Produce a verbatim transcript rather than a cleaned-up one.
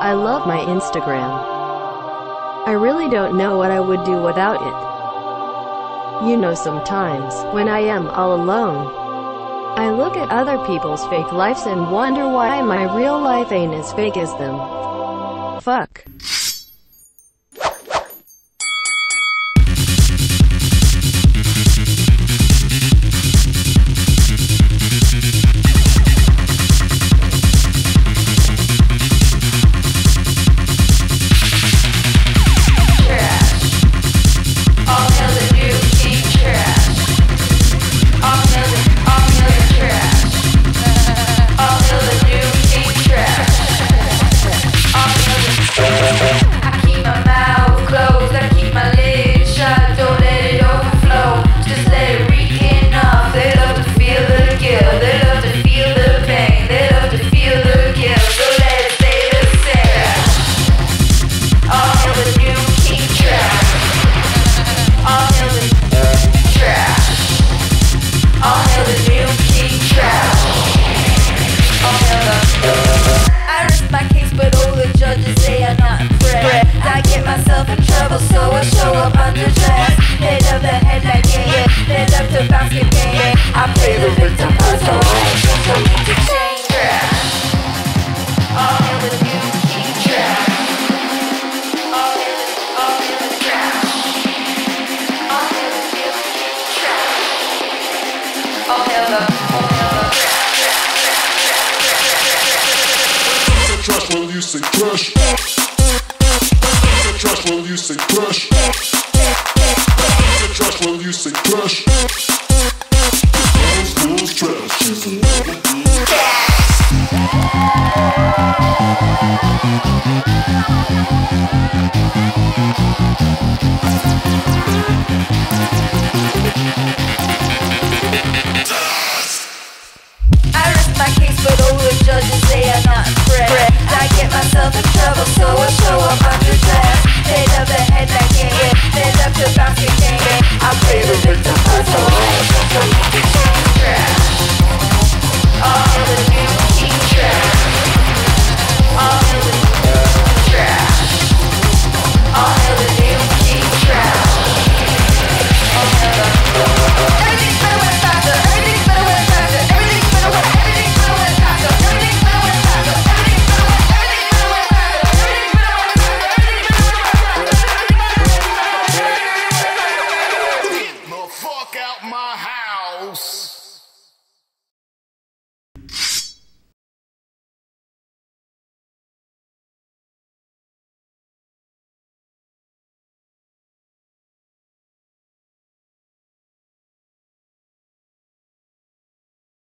I love my Instagram. I really don't know what I would do without it. You know, sometimes, when I am all alone, I look at other people's fake lives and wonder why my real life ain't as fake as them. Fuck. I pay the victim.